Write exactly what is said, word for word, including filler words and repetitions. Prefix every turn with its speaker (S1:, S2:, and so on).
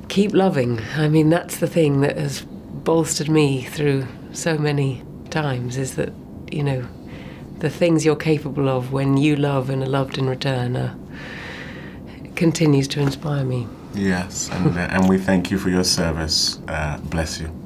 S1: keep loving. I mean, that's the thing that has bolstered me through so many times, is that, you know, the things you're capable of when you love and are loved in return are, continues to inspire me.
S2: Yes, and, uh, and we thank you for your service. Uh, bless you.